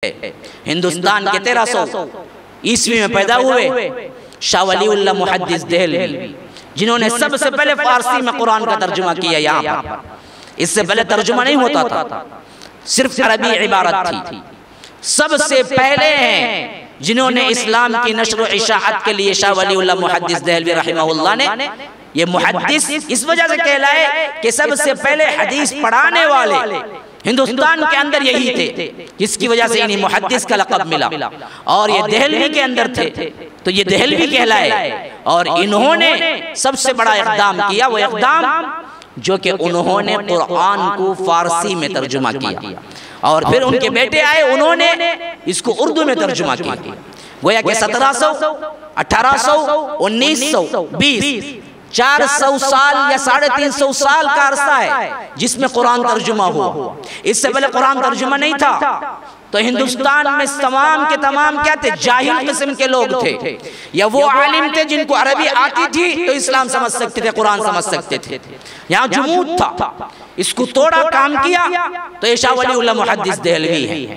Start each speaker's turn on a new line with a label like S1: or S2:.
S1: ہندوستان کے 1300 میں پیدا ہوئے شاہ ولی اللہ محدث دہلوی، جنہوں نے سب سے پہلے فارسی میں قرآن کا ترجمہ کیا یہاں پر۔ اس سے پہلے ترجمہ نہیں ہوتا تھا، صرف عربی عبارت تھی۔ سب سے پہلے ہیں جنہوں نے اسلام کی نشر و اشاعت کے لیے شاہ ولی اللہ محدث دہلوی رحمہ اللہ نے، یہ محدث اس وجہ سے کہلائے کہ سب سے پہلے حدیث پڑھانے والے ہندوستان کے اندر یہی تھے، جس کی وجہ سے انہیں محدث کا لقب ملا، اور یہ دہلوی کے اندر تھے تو یہ دہلوی کہلائے۔ اور انہوں نے سب سے بڑا اقدام کیا، وہ اقدام جو کہ انہوں نے قرآن کو فارسی میں ترجمہ کیا، اور پھر ان کے بیٹے آئے، انہوں نے اس کو اردو میں ترجمہ کیا۔ گویا کہ 1700 1800 1900 20 400 سال یا 350 سال کا عرصہ ہے جس میں قرآن ترجمہ ہوا۔ اس سے پہلے قرآن ترجمہ نہیں تھا، تو ہندوستان میں تمام کے تمام کیا تھے؟ جاہل قسم کے لوگ تھے، یا وہ عالم تھے جن کو عربی آتی تھی تو اسلام سمجھ سکتے تھے، قرآن سمجھ سکتے تھے۔ یہاں جمود تھا، اس کو توڑا، کام کیا، تو یہ شاہ ولی اللہ محدث دہلوی ہے۔